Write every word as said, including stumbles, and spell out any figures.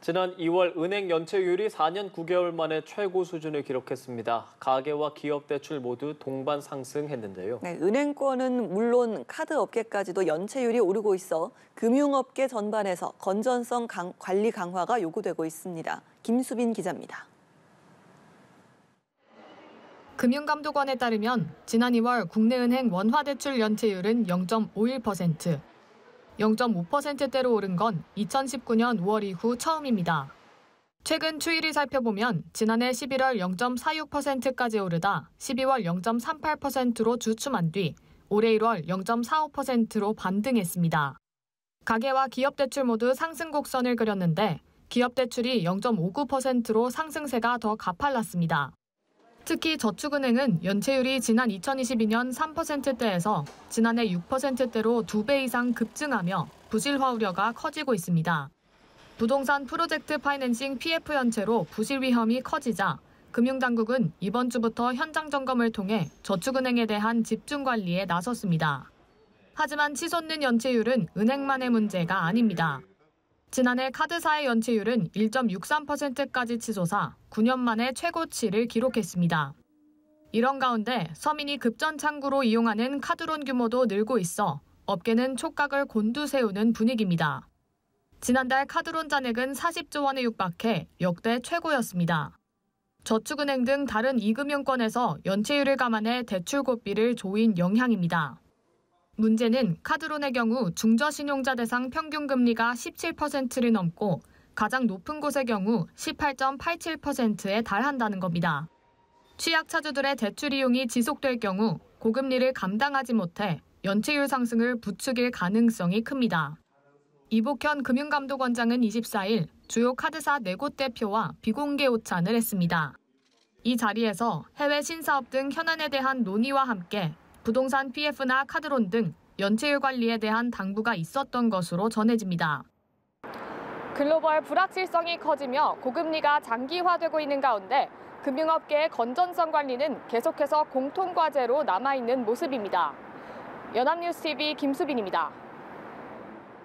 지난 이월 은행 연체율이 사 년 구 개월 만에 최고 수준을 기록했습니다. 가계와 기업 대출 모두 동반 상승했는데요. 네, 은행권은 물론 카드 업계까지도 연체율이 오르고 있어 금융업계 전반에서 건전성 강, 관리 강화가 요구되고 있습니다. 김수빈 기자입니다. 금융감독원에 따르면 지난 이월 국내은행 원화대출 연체율은 영 점 오일 퍼센트, 영 점 오 퍼센트대로 오른 건 이천십구 년 오월 이후 처음입니다. 최근 추이를 살펴보면 지난해 십일월 영 점 사육 퍼센트까지 오르다 십이월 영 점 삼팔 퍼센트로 주춤한 뒤 올해 일월 영 점 사오 퍼센트로 반등했습니다. 가계와 기업 대출 모두 상승 곡선을 그렸는데 기업 대출이 영 점 오구 퍼센트로 상승세가 더 가팔랐습니다. 특히 저축은행은 연체율이 지난 이천이십이 년 삼 퍼센트대에서 지난해 육 퍼센트대로 두 배 이상 급증하며 부실화 우려가 커지고 있습니다. 부동산 프로젝트 파이낸싱 피에프 연체로 부실 위험이 커지자 금융당국은 이번 주부터 현장 점검을 통해 저축은행에 대한 집중 관리에 나섰습니다. 하지만 치솟는 연체율은 은행만의 문제가 아닙니다. 지난해 카드사의 연체율은 일 점 육삼 퍼센트까지 치솟아 구 년 만에 최고치를 기록했습니다. 이런 가운데 서민이 급전창구로 이용하는 카드론 규모도 늘고 있어 업계는 촉각을 곤두세우는 분위기입니다. 지난달 카드론 잔액은 사십조 원에 육박해 역대 최고였습니다. 저축은행 등 다른 이금융권에서 연체율을 감안해 대출 고비를 조인 영향입니다. 문제는 카드론의 경우 중저신용자 대상 평균 금리가 십칠 퍼센트를 넘고 가장 높은 곳의 경우 십팔 점 팔칠 퍼센트에 달한다는 겁니다. 취약차주들의 대출 이용이 지속될 경우 고금리를 감당하지 못해 연체율 상승을 부추길 가능성이 큽니다. 이복현 금융감독원장은 이십사일 주요 카드사 네 곳 대표와 비공개 오찬을 했습니다. 이 자리에서 해외 신사업 등 현안에 대한 논의와 함께 부동산 피에프나 카드론 등 연체율 관리에 대한 당부가 있었던 것으로 전해집니다. 글로벌 불확실성이 커지며 고금리가 장기화되고 있는 가운데 금융업계의 건전성 관리는 계속해서 공통과제로 남아있는 모습입니다. 연합뉴스티비 김수빈입니다.